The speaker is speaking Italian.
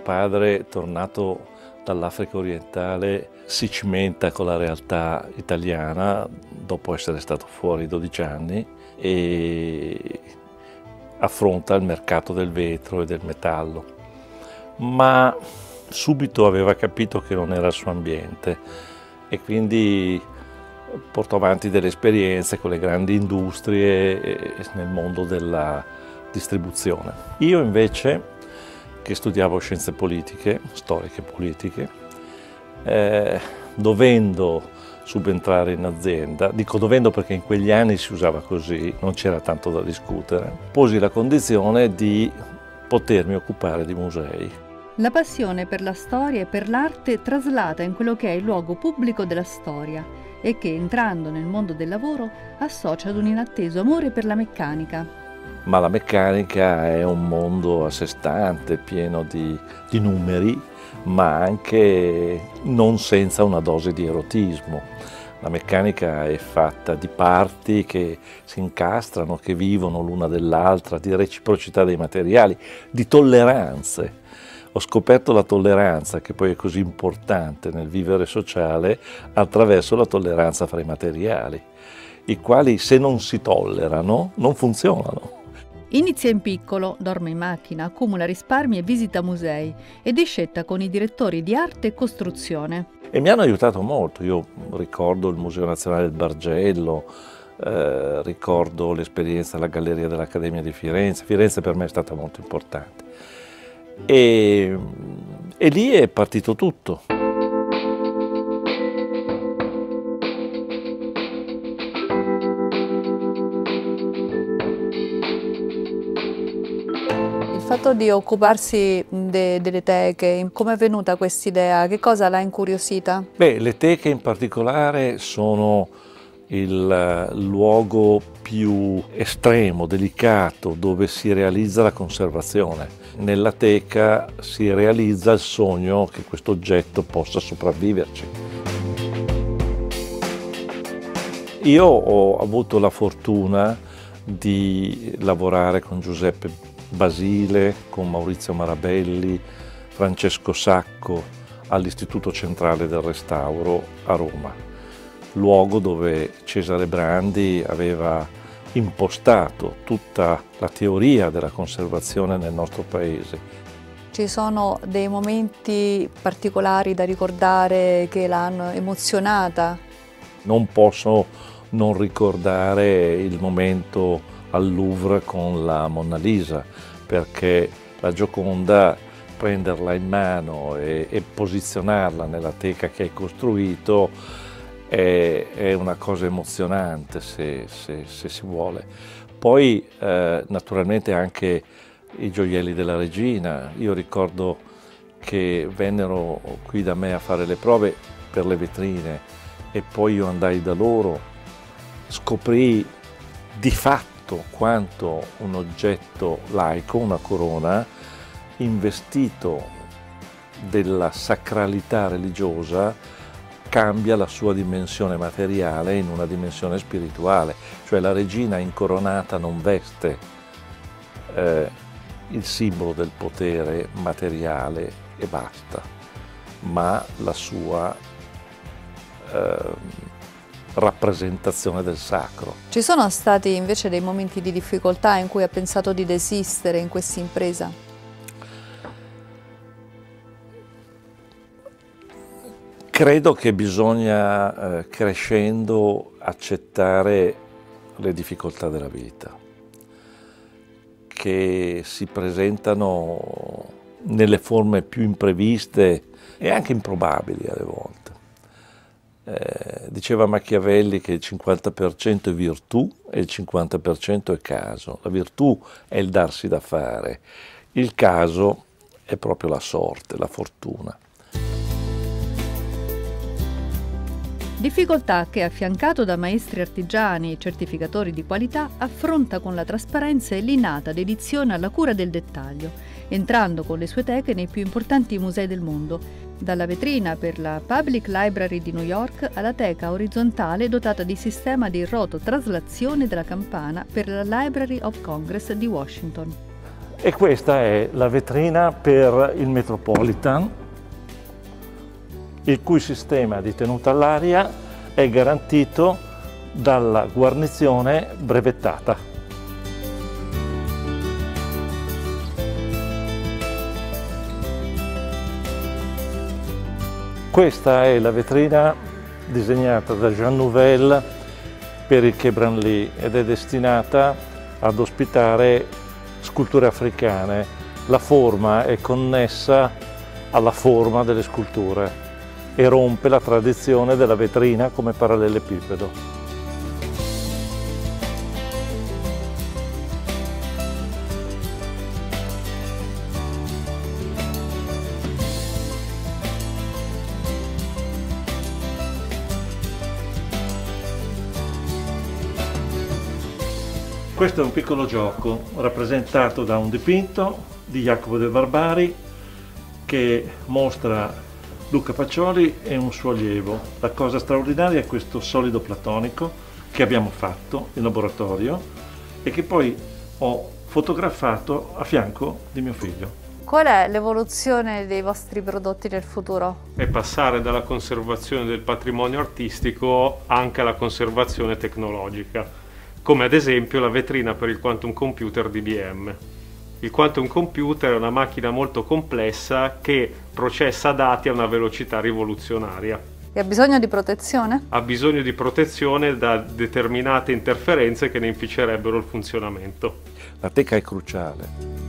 padre, tornato dall'Africa orientale, si cimenta con la realtà italiana dopo essere stato fuori 12 anni e affronta il mercato del vetro e del metallo. Ma subito aveva capito che non era il suo ambiente e quindi portò avanti delle esperienze con le grandi industrie nel mondo della distribuzione. Io invece, che studiavo scienze politiche, storiche politiche, dovendo subentrare in azienda, dico dovendo perché in quegli anni si usava così, non c'era tanto da discutere, posi la condizione di potermi occupare di musei. La passione per la storia e per l'arte traslata in quello che è il luogo pubblico della storia e che, entrando nel mondo del lavoro, associa ad un inatteso amore per la meccanica. Ma la meccanica è un mondo a sé stante, pieno di numeri, ma anche non senza una dose di erotismo. La meccanica è fatta di parti che si incastrano, che vivono l'una dell'altra, di reciprocità dei materiali, di tolleranze. Ho scoperto la tolleranza, che poi è così importante nel vivere sociale, attraverso la tolleranza fra i materiali, i quali se non si tollerano non funzionano. Inizia in piccolo, dorme in macchina, accumula risparmi e visita musei e discetta con i direttori di arte e costruzione. E mi hanno aiutato molto. Io ricordo il Museo Nazionale del Bargello, ricordo l'esperienza alla Galleria dell'Accademia di Firenze. Firenze per me è stata molto importante. E lì è partito tutto. Il fatto di occuparsi delle teche, come è venuta quest'idea? Che cosa l'ha incuriosita? Beh, le teche in particolare sono il luogo più estremo, delicato, dove si realizza la conservazione. Nella teca si realizza il sogno che questo oggetto possa sopravviverci. Io ho avuto la fortuna di lavorare con Giuseppe Basile, con Maurizio Marabelli, Francesco Sacco all'Istituto Centrale del Restauro a Roma, luogo dove Cesare Brandi aveva impostato tutta la teoria della conservazione nel nostro paese. Ci sono dei momenti particolari da ricordare che l'hanno emozionata? Non posso non ricordare il momento al Louvre con la Monna Lisa, perché la Gioconda, prenderla in mano e posizionarla nella teca che hai costruito è una cosa emozionante se si vuole. Poi naturalmente anche i gioielli della regina. Io ricordo che vennero qui da me a fare le prove per le vetrine e poi io andai da loro, scoprì di fatto quanto un oggetto laico, una corona, investito della sacralità religiosa, cambia la sua dimensione materiale in una dimensione spirituale. Cioè la regina incoronata non veste il simbolo del potere materiale e basta, ma la sua rappresentazione del sacro. Ci sono stati invece dei momenti di difficoltà in cui ha pensato di desistere in questa impresa? Credo che bisogna, crescendo, accettare le difficoltà della vita, che si presentano nelle forme più impreviste e anche improbabili alle volte. Diceva Machiavelli che il 50% è virtù e il 50% è caso. La virtù è il darsi da fare, il caso è proprio la sorte, la fortuna. Difficoltà che, affiancato da maestri artigiani e certificatori di qualità, affronta con la trasparenza e l'innata dedizione alla cura del dettaglio, entrando con le sue teche nei più importanti musei del mondo, dalla vetrina per la Public Library di New York alla teca orizzontale dotata di sistema di rototraslazione della campana per la Library of Congress di Washington. E questa è la vetrina per il Metropolitan, il cui sistema di tenuta all'aria è garantito dalla guarnizione brevettata. Questa è la vetrina disegnata da Jean Nouvel per il Quai Branly ed è destinata ad ospitare sculture africane. La forma è connessa alla forma delle sculture e rompe la tradizione della vetrina come parallelepipedo. Questo è un piccolo gioco rappresentato da un dipinto di Jacopo de Barbari che mostra Luca Pacioli e un suo allievo. La cosa straordinaria è questo solido platonico che abbiamo fatto in laboratorio e che poi ho fotografato a fianco di mio figlio. Qual è l'evoluzione dei vostri prodotti nel futuro? È passare dalla conservazione del patrimonio artistico anche alla conservazione tecnologica, come ad esempio la vetrina per il quantum computer di IBM. Il quantum computer è una macchina molto complessa che processa dati a una velocità rivoluzionaria. E ha bisogno di protezione? Ha bisogno di protezione da determinate interferenze che ne inficerebbero il funzionamento. La teca è cruciale.